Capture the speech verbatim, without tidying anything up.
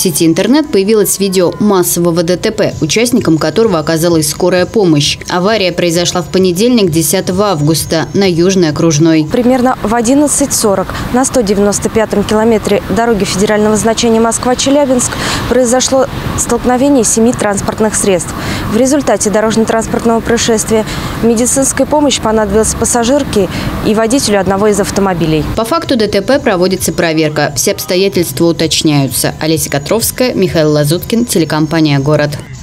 сети интернет появилось видео массового ДТП, участником которого оказалась скорая помощь. Авария произошла в понедельник, десятого августа, на Южной окружной. Примерно в одиннадцать сорок на сто девяносто пятом километре дороги федерального значения Москва-Челябинск произошло столкновение семи транспортных средств. В результате дорожно-транспортного происшествия медицинская помощь понадобилась пассажирке и водителю одного из автомобилей. По факту ДТП проводится проверка. Все обстоятельства уточняются. Олеся Котровская, Михаил Лазуткин, телекомпания «Город».